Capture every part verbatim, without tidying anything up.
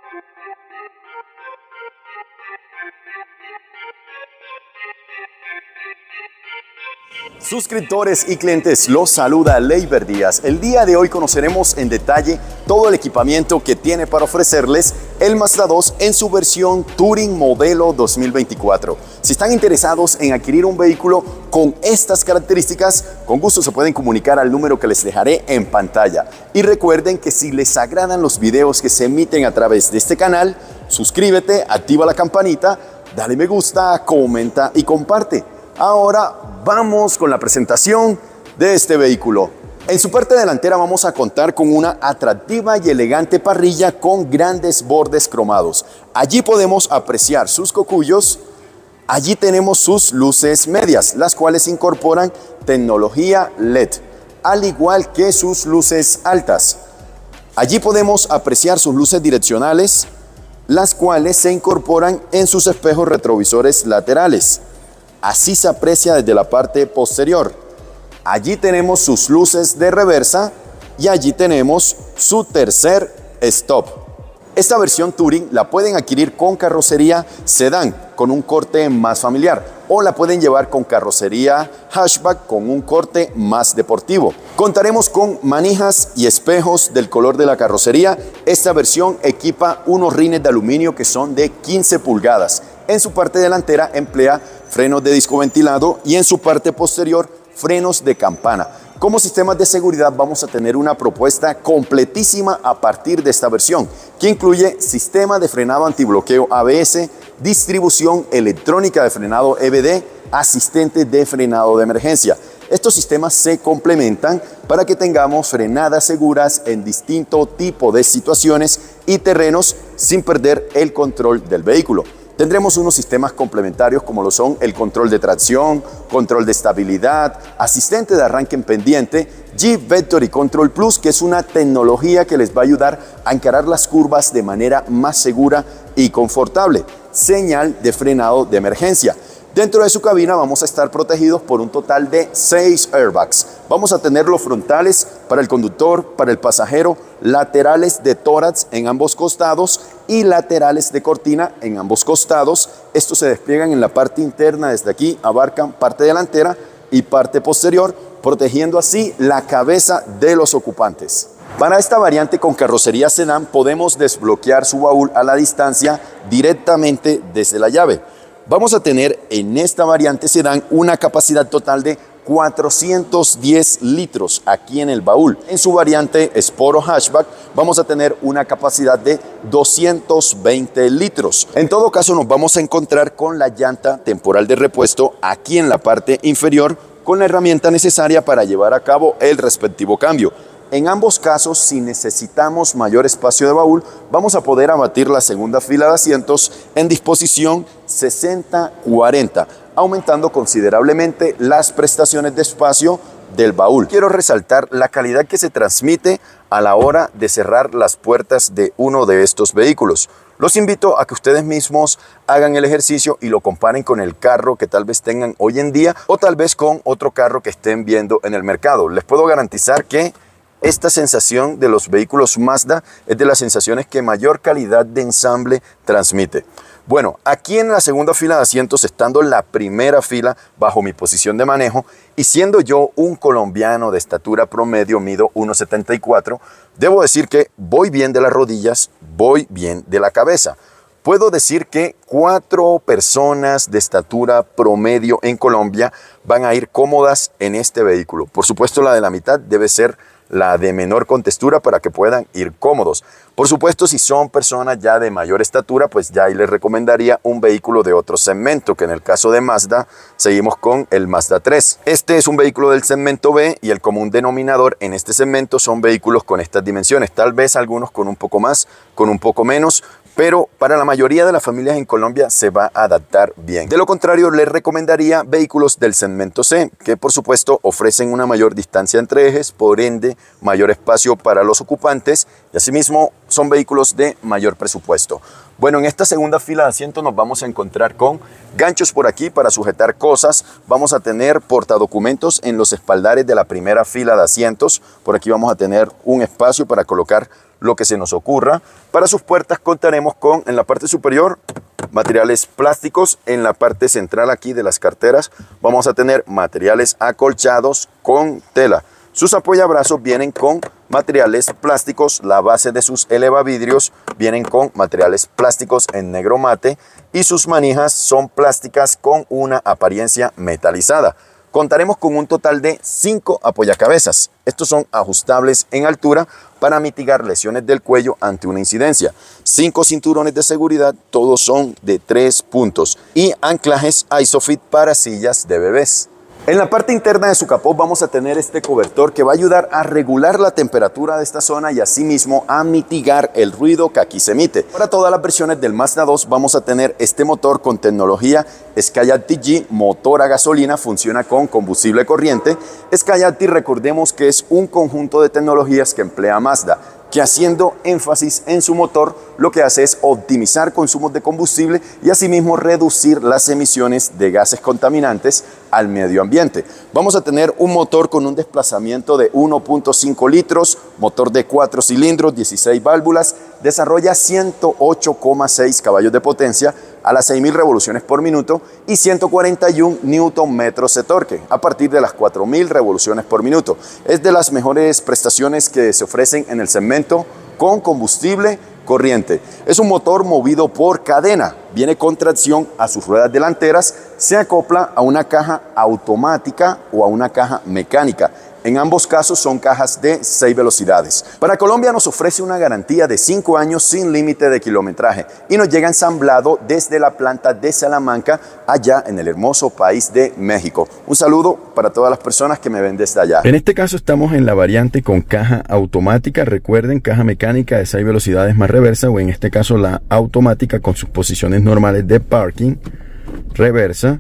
Suscriptores y clientes, los saluda Leiber Díaz. El día de hoy conoceremos en detalle todo el equipamiento que tiene para ofrecerles el Mazda dos en su versión Touring modelo dos mil veinticuatro. Si están interesados en adquirir un vehículo con estas características, con gusto se pueden comunicar al número que les dejaré en pantalla. Y recuerden que si les agradan los videos que se emiten a través de este canal, suscríbete, activa la campanita, dale me gusta, comenta y comparte. Ahora vamos con la presentación de este vehículo. En su parte delantera vamos a contar con una atractiva y elegante parrilla con grandes bordes cromados. Allí podemos apreciar sus cocuyos. Allí tenemos sus luces medias, las cuales incorporan tecnología L E D, al igual que sus luces altas. Allí podemos apreciar sus luces direccionales, las cuales se incorporan en sus espejos retrovisores laterales. Así se aprecia desde la parte posterior. Allí tenemos sus luces de reversa y allí tenemos su tercer stop. Esta versión Touring la pueden adquirir con carrocería sedán con un corte más familiar o la pueden llevar con carrocería hatchback con un corte más deportivo. Contaremos con manijas y espejos del color de la carrocería. Esta versión equipa unos rines de aluminio que son de quince pulgadas. En su parte delantera emplea frenos de disco ventilado y en su parte posterior frenos de campana. Como sistemas de seguridad vamos a tener una propuesta completísima a partir de esta versión, que incluye sistema de frenado antibloqueo A B S, distribución electrónica de frenado E B D, asistente de frenado de emergencia. Estos sistemas se complementan para que tengamos frenadas seguras en distinto tipo de situaciones y terrenos sin perder el control del vehículo. Tendremos unos sistemas complementarios como lo son el control de tracción, control de estabilidad, asistente de arranque en pendiente, G-Vectory Control Plus, que es una tecnología que les va a ayudar a encarar las curvas de manera más segura y confortable, señal de frenado de emergencia. Dentro de su cabina vamos a estar protegidos por un total de seis airbags. Vamos a tener los frontales para el conductor, para el pasajero, laterales de tórax en ambos costados y laterales de cortina en ambos costados. Estos se despliegan en la parte interna, desde aquí abarcan parte delantera y parte posterior, protegiendo así la cabeza de los ocupantes. Para esta variante con carrocería sedán podemos desbloquear su baúl a la distancia directamente desde la llave. Vamos a tener en esta variante sedán una capacidad total de cuatrocientos diez litros aquí en el baúl. En su variante Sport o Hatchback vamos a tener una capacidad de doscientos veinte litros. En todo caso nos vamos a encontrar con la llanta temporal de repuesto aquí en la parte inferior con la herramienta necesaria para llevar a cabo el respectivo cambio. En ambos casos, si necesitamos mayor espacio de baúl, vamos a poder abatir la segunda fila de asientos en disposición sesenta cuarenta, aumentando considerablemente las prestaciones de espacio del baúl. Quiero resaltar la calidad que se transmite a la hora de cerrar las puertas de uno de estos vehículos. Los invito a que ustedes mismos hagan el ejercicio y lo comparen con el carro que tal vez tengan hoy en día o tal vez con otro carro que estén viendo en el mercado. Les puedo garantizar que esta sensación de los vehículos Mazda es de las sensaciones que mayor calidad de ensamble transmite. Bueno, aquí en la segunda fila de asientos, estando en la primera fila bajo mi posición de manejo y siendo yo un colombiano de estatura promedio, mido uno setenta y cuatro, debo decir que voy bien de las rodillas, voy bien de la cabeza. Puedo decir que cuatro personas de estatura promedio en Colombia van a ir cómodas en este vehículo. Por supuesto, la de la mitad debe ser la de menor contextura para que puedan ir cómodos. Por supuesto, si son personas ya de mayor estatura, pues ya ahí les recomendaría un vehículo de otro segmento, que en el caso de Mazda, seguimos con el Mazda tres. Este es un vehículo del segmento B y el común denominador en este segmento son vehículos con estas dimensiones. Tal vez algunos con un poco más, con un poco menos, pero para la mayoría de las familias en Colombia se va a adaptar bien. De lo contrario, les recomendaría vehículos del segmento C, que por supuesto ofrecen una mayor distancia entre ejes, por ende mayor espacio para los ocupantes y asimismo son vehículos de mayor presupuesto. Bueno, en esta segunda fila de asientos nos vamos a encontrar con ganchos por aquí para sujetar cosas. Vamos a tener portadocumentos en los espaldares de la primera fila de asientos. Por aquí vamos a tener un espacio para colocar lo que se nos ocurra. Para sus puertas contaremos con, en la parte superior, materiales plásticos. En la parte central aquí de las carteras vamos a tener materiales acolchados con tela. Sus apoyabrazos vienen con materiales plásticos, la base de sus elevavidrios vienen con materiales plásticos en negro mate y sus manijas son plásticas con una apariencia metalizada. Contaremos con un total de cinco apoyacabezas. Estos son ajustables en altura para mitigar lesiones del cuello ante una incidencia. Cinco cinturones de seguridad, todos son de tres puntos y anclajes Isofit para sillas de bebés. En la parte interna de su capó vamos a tener este cobertor que va a ayudar a regular la temperatura de esta zona y asimismo a mitigar el ruido que aquí se emite. Para todas las versiones del Mazda dos vamos a tener este motor con tecnología Skyactiv G, motor a gasolina, funciona con combustible corriente. Skyactiv, recordemos que es un conjunto de tecnologías que emplea Mazda, que haciendo énfasis en su motor, lo que hace es optimizar consumos de combustible y asimismo reducir las emisiones de gases contaminantes al medio ambiente. Vamos a tener un motor con un desplazamiento de uno punto cinco litros, motor de cuatro cilindros, dieciséis válvulas, desarrolla ciento ocho coma seis caballos de potencia a las seis mil revoluciones por minuto y ciento cuarenta y un newton metros de torque a partir de las cuatro mil revoluciones por minuto. Es de las mejores prestaciones que se ofrecen en el segmento con combustible corriente. Es un motor movido por cadena, viene con tracción a sus ruedas delanteras, se acopla a una caja automática o a una caja mecánica. En ambos casos son cajas de seis velocidades. Para Colombia nos ofrece una garantía de cinco años sin límite de kilometraje y nos llega ensamblado desde la planta de Salamanca, allá en el hermoso país de México. Un saludo para todas las personas que me ven desde allá. En este caso estamos en la variante con caja automática. Recuerden, caja mecánica de seis velocidades más reversa, o en este caso la automática con sus posiciones normales de parking, reversa,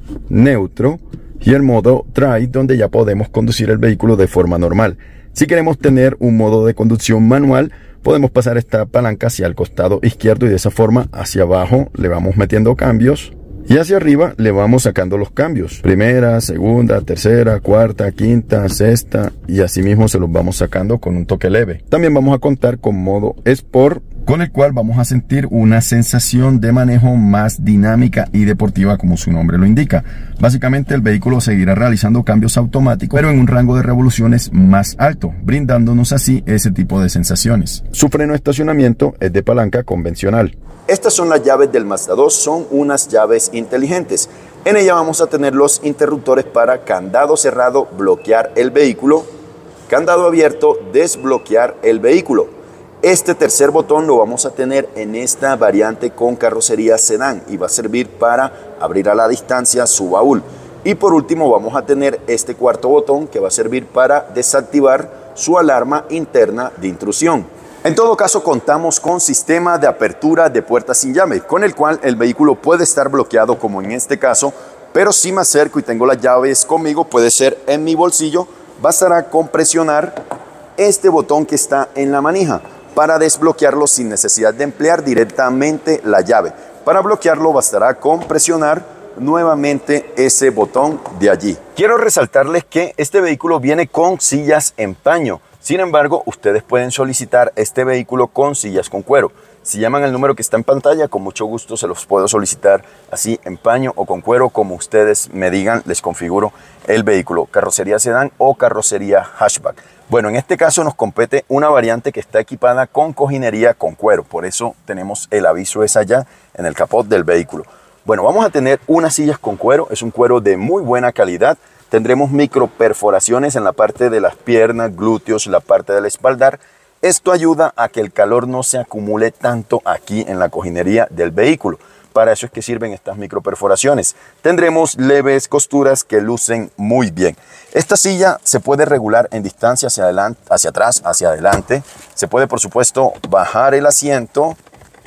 neutro y el modo Drive, donde ya podemos conducir el vehículo de forma normal. Si queremos tener un modo de conducción manual, podemos pasar esta palanca hacia el costado izquierdo y de esa forma hacia abajo le vamos metiendo cambios y hacia arriba le vamos sacando los cambios. Primera, segunda, tercera, cuarta, quinta, sexta y así mismo se los vamos sacando con un toque leve. También vamos a contar con modo Sport, con el cual vamos a sentir una sensación de manejo más dinámica y deportiva, como su nombre lo indica. Básicamente el vehículo seguirá realizando cambios automáticos, pero en un rango de revoluciones más alto, brindándonos así ese tipo de sensaciones. Su freno de estacionamiento es de palanca convencional. Estas son las llaves del Mazda dos, son unas llaves inteligentes. En ella vamos a tener los interruptores para candado cerrado, bloquear el vehículo, candado abierto, desbloquear el vehículo. Este tercer botón lo vamos a tener en esta variante con carrocería sedán y va a servir para abrir a la distancia su baúl. Y por último vamos a tener este cuarto botón que va a servir para desactivar su alarma interna de intrusión. En todo caso contamos con sistema de apertura de puertas sin llave, con el cual el vehículo puede estar bloqueado como en este caso, pero si me acerco y tengo las llaves conmigo, puede ser en mi bolsillo, bastará con presionar este botón que está en la manija para desbloquearlo sin necesidad de emplear directamente la llave. Para bloquearlo bastará con presionar nuevamente ese botón de allí. Quiero resaltarles que este vehículo viene con sillas en paño. Sin embargo, ustedes pueden solicitar este vehículo con sillas con cuero. Si llaman al número que está en pantalla, con mucho gusto se los puedo solicitar así en paño o con cuero, como ustedes me digan, les configuro el vehículo, carrocería sedán o carrocería hatchback. Bueno, en este caso nos compete una variante que está equipada con cojinería con cuero, por eso tenemos el aviso esa allá en el capot del vehículo. Bueno, vamos a tener unas sillas con cuero, es un cuero de muy buena calidad. Tendremos micro perforaciones en la parte de las piernas, glúteos, la parte del espaldar. Esto ayuda a que el calor no se acumule tanto aquí en la cojinería del vehículo. Para eso es que sirven estas micro perforaciones. Tendremos leves costuras que lucen muy bien. Esta silla se puede regular en distancia hacia adelante, hacia atrás, hacia adelante. Se puede, por supuesto, bajar el asiento,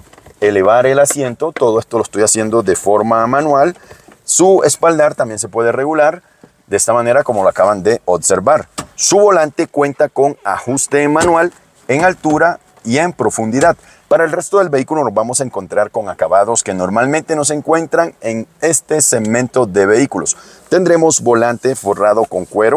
elevar el asiento. Todo esto lo estoy haciendo de forma manual. Su espaldar también se puede regular de esta manera como lo acaban de observar. Su volante cuenta con ajuste manual en altura y en profundidad. Para el resto del vehículo nos vamos a encontrar con acabados que normalmente no se encuentran en este segmento de vehículos. Tendremos volante forrado con cuero,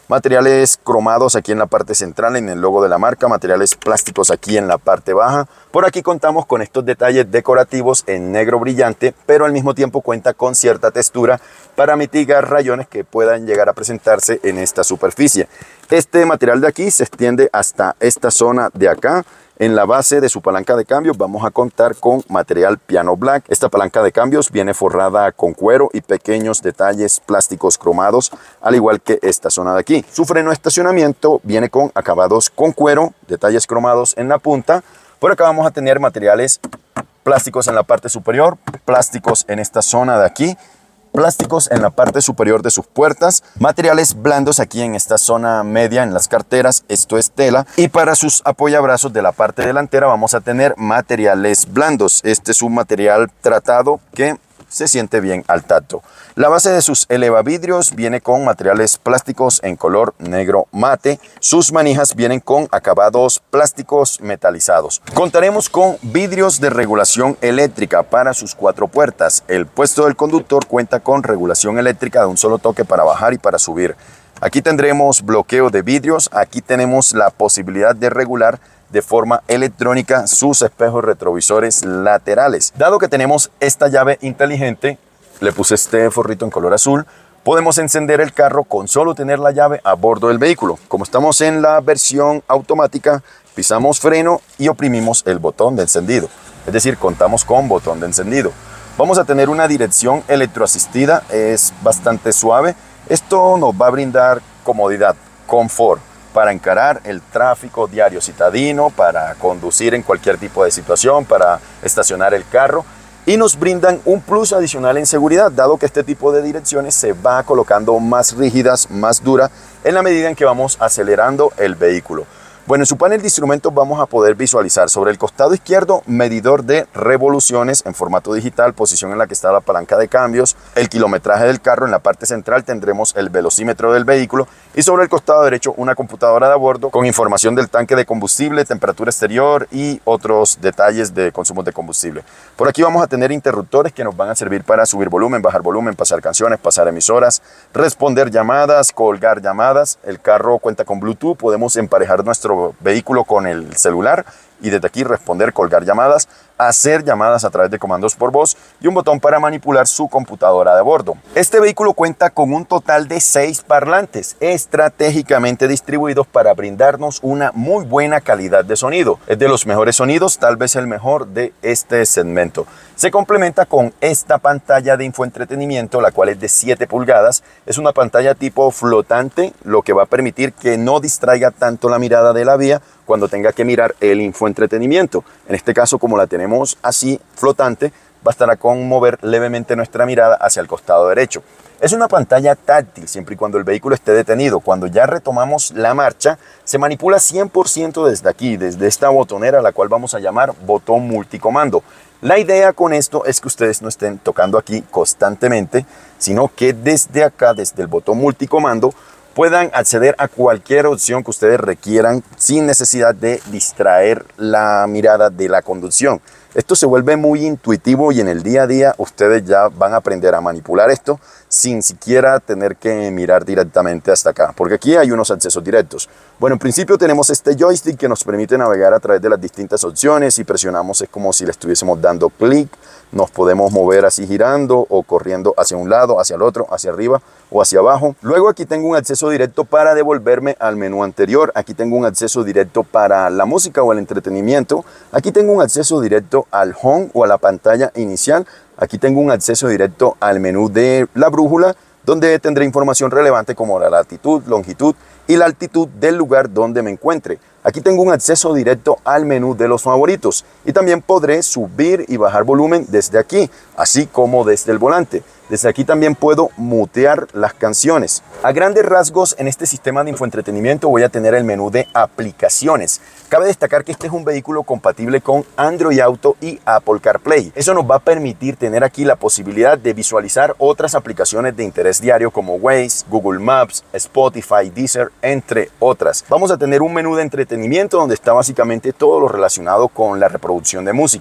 materiales cromados aquí en la parte central en el logo de la marca, materiales plásticos aquí en la parte baja. Por aquí contamos con estos detalles decorativos en negro brillante, pero al mismo tiempo cuenta con cierta textura para mitigar rayones que puedan llegar a presentarse en esta superficie. Este material de aquí se extiende hasta esta zona de acá. En la base de su palanca de cambios vamos a contar con material piano black. Esta palanca de cambios viene forrada con cuero y pequeños detalles plásticos cromados, al igual que esta zona de aquí. Su freno de estacionamiento viene con acabados con cuero, detalles cromados en la punta. Por acá vamos a tener materiales plásticos en la parte superior, plásticos en esta zona de aquí, plásticos en la parte superior de sus puertas, materiales blandos aquí en esta zona media en las carteras, esto es tela, y para sus apoyabrazos de la parte delantera vamos a tener materiales blandos. Este es un material tratado que se siente bien al tacto. La base de sus elevavidrios viene con materiales plásticos en color negro mate. Sus manijas vienen con acabados plásticos metalizados. Contaremos con vidrios de regulación eléctrica para sus cuatro puertas. El puesto del conductor cuenta con regulación eléctrica de un solo toque para bajar y para subir. Aquí tendremos bloqueo de vidrios. Aquí tenemos la posibilidad de regular de forma electrónica sus espejos retrovisores laterales. Dado que tenemos esta llave inteligente, le puse este forrito en color azul, podemos encender el carro con solo tener la llave a bordo del vehículo. Como estamos en la versión automática, pisamos freno y oprimimos el botón de encendido. Es decir, contamos con botón de encendido. Vamos a tener una dirección electroasistida, es bastante suave. Esto nos va a brindar comodidad, confort, para encarar el tráfico diario citadino, para conducir en cualquier tipo de situación, para estacionar el carro, y nos brindan un plus adicional en seguridad, dado que este tipo de direcciones se va colocando más rígidas, más duras, en la medida en que vamos acelerando el vehículo. Bueno, en su panel de instrumentos vamos a poder visualizar sobre el costado izquierdo medidor de revoluciones en formato digital, posición en la que está la palanca de cambios, el kilometraje del carro. En la parte central tendremos el velocímetro del vehículo y sobre el costado derecho una computadora de a bordo con información del tanque de combustible, temperatura exterior y otros detalles de consumo de combustible. Por aquí vamos a tener interruptores que nos van a servir para subir volumen, bajar volumen, pasar canciones, pasar emisoras, responder llamadas, colgar llamadas. El carro cuenta con Bluetooth, podemos emparejar nuestro vehículo con el celular y desde aquí responder, colgar llamadas, hacer llamadas a través de comandos por voz y un botón para manipular su computadora de bordo. Este vehículo cuenta con un total de seis parlantes estratégicamente distribuidos para brindarnos una muy buena calidad de sonido. Es de los mejores sonidos, tal vez el mejor de este segmento. Se complementa con esta pantalla de infoentretenimiento, la cual es de siete pulgadas. Es una pantalla tipo flotante, lo que va a permitir que no distraiga tanto la mirada de la vía cuando tenga que mirar el infoentretenimiento. En este caso, como la tenemos así flotante, bastará con mover levemente nuestra mirada hacia el costado derecho. Es una pantalla táctil siempre y cuando el vehículo esté detenido. Cuando ya retomamos la marcha, se manipula cien por ciento desde aquí, desde esta botonera, la cual vamos a llamar botón multicomando. La idea con esto es que ustedes no estén tocando aquí constantemente, sino que desde acá, desde el botón multicomando, puedan acceder a cualquier opción que ustedes requieran sin necesidad de distraer la mirada de la conducción. Esto se vuelve muy intuitivo y en el día a día ustedes ya van a aprender a manipular esto sin siquiera tener que mirar directamente hasta acá, porque aquí hay unos accesos directos. Bueno, en principio tenemos este joystick que nos permite navegar a través de las distintas opciones. Si presionamos es como si le estuviésemos dando clic. Nos podemos mover así girando o corriendo hacia un lado, hacia el otro, hacia arriba o hacia abajo. Luego aquí tengo un acceso directo para devolverme al menú anterior. Aquí tengo un acceso directo para la música o el entretenimiento. Aquí tengo un acceso directo al home o a la pantalla inicial. Aquí tengo un acceso directo al menú de la brújula, donde tendré información relevante como la latitud, longitud y la altitud del lugar donde me encuentre. Aquí tengo un acceso directo al menú de los favoritos y también podré subir y bajar volumen desde aquí, así como desde el volante. Desde aquí también puedo mutear las canciones. A grandes rasgos, en este sistema de infoentretenimiento voy a tener el menú de aplicaciones. Cabe destacar que este es un vehículo compatible con Android Auto y Apple CarPlay. Eso nos va a permitir tener aquí la posibilidad de visualizar otras aplicaciones de interés diario como Waze, Google Maps, Spotify, Deezer, entre otras. Vamos a tener un menú de entretenimiento donde está básicamente todo lo relacionado con la reproducción de música.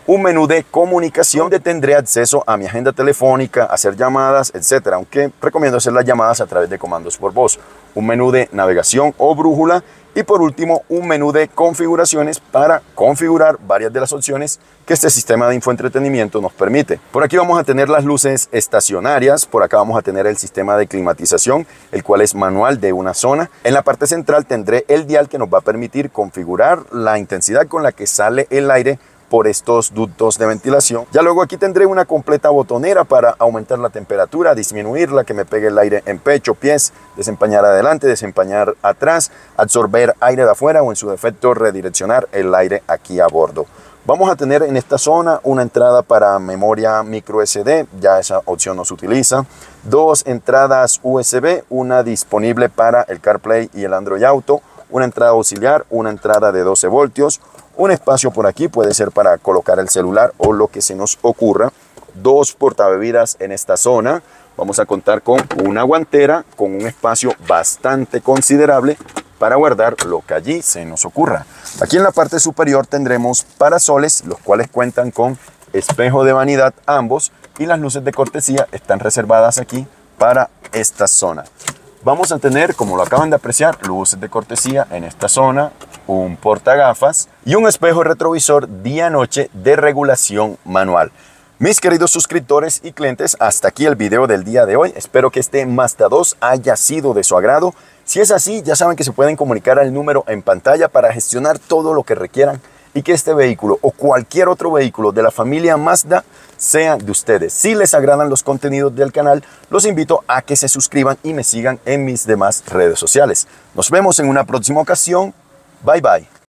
un menú de comunicación donde tendré acceso a mi agenda telefónica, hacer llamadas, etcétera, aunque recomiendo hacer las llamadas a través de comandos por voz, un menú de navegación o brújula y por último un menú de configuraciones para configurar varias de las opciones que este sistema de infoentretenimiento nos permite. Por aquí vamos a tener las luces estacionarias, por acá vamos a tener el sistema de climatización, el cual es manual de una zona. En la parte central tendré el dial que nos va a permitir configurar la intensidad con la que sale el aire por estos ductos de ventilación. Ya luego aquí tendré una completa botonera para aumentar la temperatura, disminuirla, que me pegue el aire en pecho, pies, desempañar adelante, desempañar atrás, absorber aire de afuera o en su defecto redireccionar el aire aquí a bordo. Vamos a tener en esta zona una entrada para memoria micro S D, ya esa opción no se utiliza. Dos entradas U S B, una disponible para el CarPlay y el Android Auto, una entrada auxiliar, una entrada de doce voltios, un espacio por aquí, puede ser para colocar el celular o lo que se nos ocurra. Dos portabebidas en esta zona. Vamos a contar con una guantera con un espacio bastante considerable para guardar lo que allí se nos ocurra. Aquí en la parte superior tendremos parasoles, los cuales cuentan con espejo de vanidad ambos y las luces de cortesía están reservadas aquí para esta zona. Vamos a tener, como lo acaban de apreciar, luces de cortesía en esta zona, un portagafas y un espejo retrovisor día-noche de regulación manual. Mis queridos suscriptores y clientes, hasta aquí el video del día de hoy. Espero que este Mazda dos haya sido de su agrado. Si es así, ya saben que se pueden comunicar al número en pantalla para gestionar todo lo que requieran y que este vehículo o cualquier otro vehículo de la familia Mazda sea de ustedes. Si les agradan los contenidos del canal, los invito a que se suscriban y me sigan en mis demás redes sociales. Nos vemos en una próxima ocasión. Bye bye.